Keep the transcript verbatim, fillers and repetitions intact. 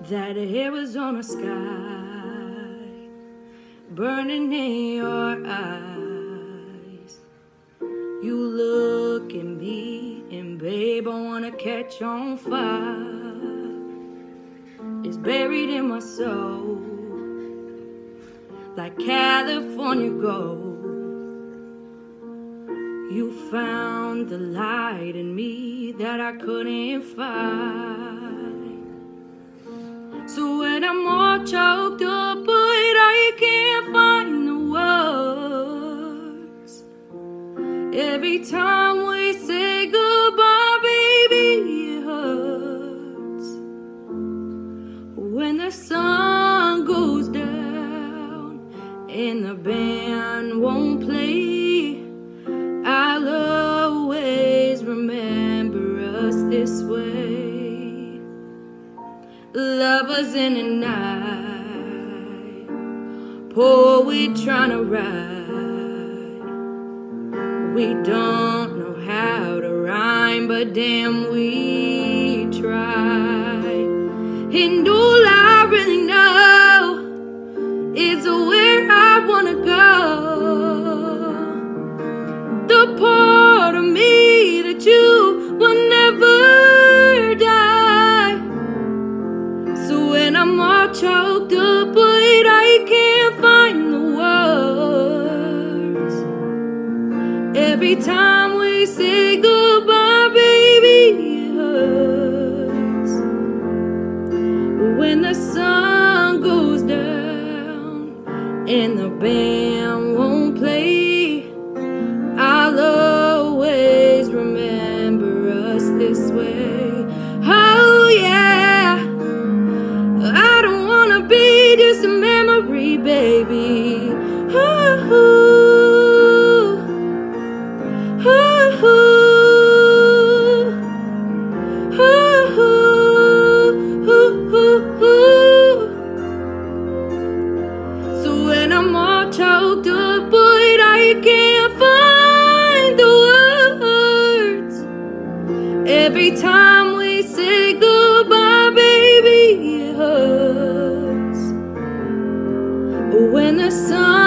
that Arizona sky burning in your eyes. You look at me and babe, I wanna catch on fire. It's buried in my soul like California gold. You found the light in me that I couldn't find. So when I'm all choked up, but I can't find the words. Every time we say goodbye, baby, it hurts. When the sun goes down and the band won't play, I'll always remember us this way. Lovers in the night, poet trying to write. We don't know how to rhyme, but damn, we try. And all I really know is where I wanna go. The part of me that you will never die. So when I'm all choked up, but I can't find the words. Every time we say goodbye, baby, it hurts. When the sun goes down and the band won't play, I'll always remember us this way. Oh yeah, I don't wanna be just a memory, baby. Ooh, ooh, ooh, ooh, ooh, ooh. So when I'm all choked up, but I can't find the words. Every time we say goodbye, baby, it hurts. When the sun